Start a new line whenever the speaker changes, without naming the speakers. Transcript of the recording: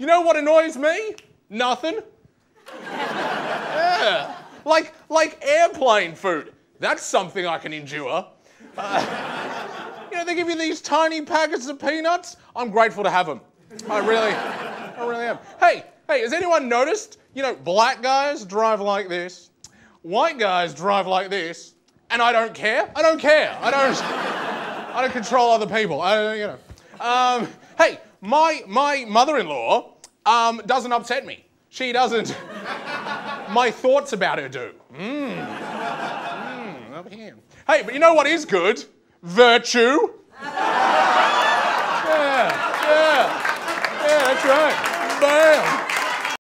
You know what annoys me? Nothing. Yeah. Like airplane food. That's something I can endure. You know, they give you these tiny packets of peanuts. I'm grateful to have them. I really am. Hey, has anyone noticed, you know, black guys drive like this, white guys drive like this, and I don't care? I don't care. I don't control other people. Hey, my mother-in-law doesn't upset me. She doesn't. My thoughts about her do. Up here. Hey, but you know what is good? Virtue. Yeah, that's right. Bam.